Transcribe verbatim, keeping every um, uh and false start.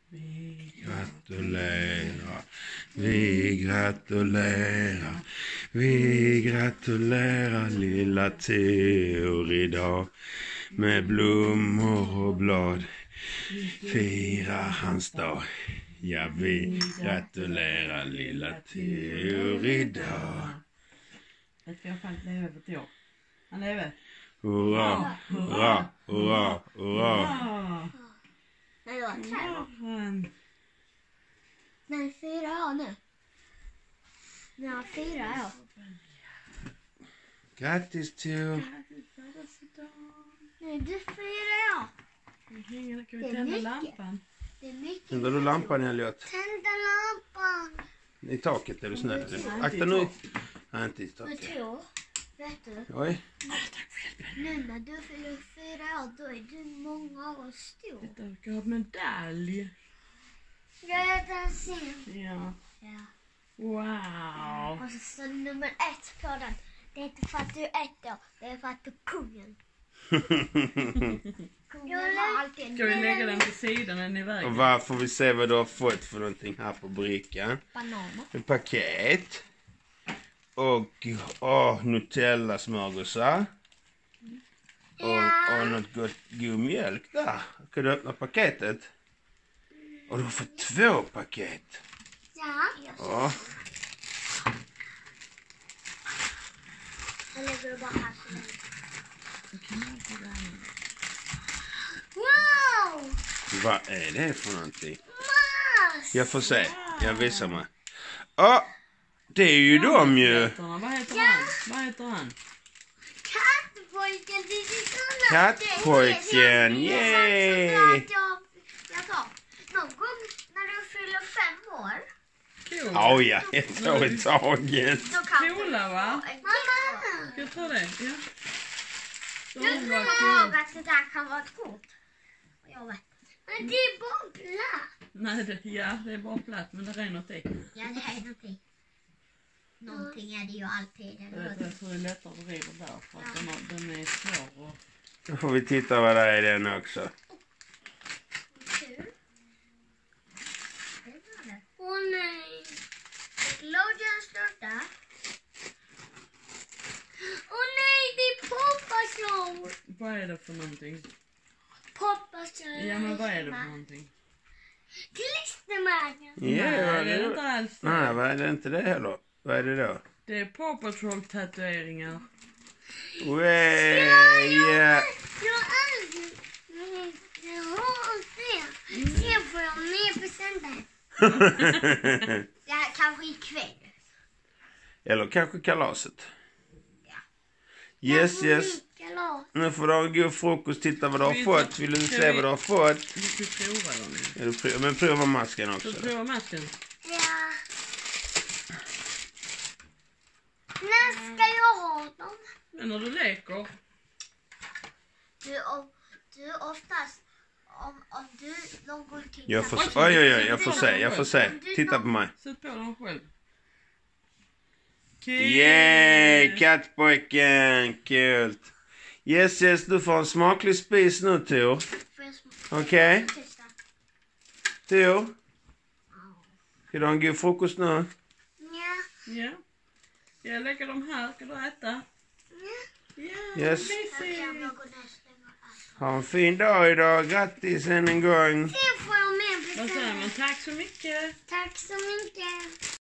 Vi gratulerar, vi gratulerar, vi gratulerar lilla Theo idag. Med blommor och blad firar hans dag. Ja, vi gratulerar lilla Theo idag. Jag ska fan leva för Theo. Han lever. Hurra, hurra, hurra, hurra. Nej, det var tre år. Han... Nej, fyra år nu. Nu har fyra år. Grattis Theo. Nej, du är fyra år. Kan vi Det är tända mycket. lampan? Det är mycket. Tänder du lampan, Elliot? Tända lampan. I taket är du snäll. Akta nu. Nej, inte i Men taket. Theo, vet du? Oj. Nu när du fyller fyra år, då är du många år stor. Titta, vi ska ha medalj. Jag är den sen. Ja. Ja. Wow. Och så står nummer ett på den. Det är inte för att du är ett år, det är för att du är kungen. Kungen har alltid en Ska vi lägga den på sidan än i vägen? Och vad får vi se vad du har fått för någonting här på brickan? bananer. Ett paket. Och åh, Nutella smörgåsar. Och, och något gott, god mjölk där. Kan du öppna paketet? Och du har fått två paket. Ja. Ja. Jag lägger det bara här så länge. Wow! Vad är det för någonting? Mas! Jag får se. Jag visar mig. Åh, det är ju dem ju. Vad heter han? Vad heter han? Kattpojken, det är såna. Kattpojken, yay! Jag, jag tar. Någon gång när du fyller fem år. Cool. Ja, ja, ett år i taget. Då kan Coola, va? Mamma! Ska jag ta det? Ja. Du De kommer var ihåg cool. att det där kan vara ett kort. Jag vet. Men det är bara platt. Nej, det, ja, det är bara platt, men det är något i. Ja, det är någonting. Någonting är det ju alltid. Jag Eller vet, hur? jag tror det är lättare att riva där, för att den, har, den är svår och... Då får vi titta vad det är i den också. Kul. Åh nej. Nickelodeon startar. Åh nej, det är Poppa Show. Vad är det för någonting? Poppa Show. Ja, men vad är det för någonting? Klistermärken. Ja, Nej, vad det är det är inte det? alls. Nej, vad är det inte det heller? Vad är det då? Det är Paw Patrol-tatueringar. Way, yeah. Jag har aldrig... Jag har det. Sen får jag med presenter. Ja, kanske ikväll. Eller kanske kalaset. Ja. Yes, Kanske yes. Kalas. Nu får du ha en god frukost. Titta vad du har Vi- fått. Vill du ska se vi- vad du har fått? Vi ska prova dem. Ja, du prov- Men prova masken Ska också. du prova masken? Ja. När ska jag ha dem? Men när du leker. Du, om, du oftast... Om, om du någonting... Jag får, oj, oj, oj, jag får se. Jag får se. Titta på mig. Sätt på dem själv. Yay, kattpojken. Kul. Yes, yes. Du får en smaklig spis nu, Theo. Får jag smaka? Okej. Testa. Theo. Ska du ha en god frukost nu? Ja. Ja. Jag lägger dem här. Ska du äta? Ja. Yes. Okej, Mysigt. jag går ner och slänger allt. Ha en fin dag idag. Grattis än en gång. Sen får jag med Vad säger man? presenter. Tack så mycket. Tack så mycket.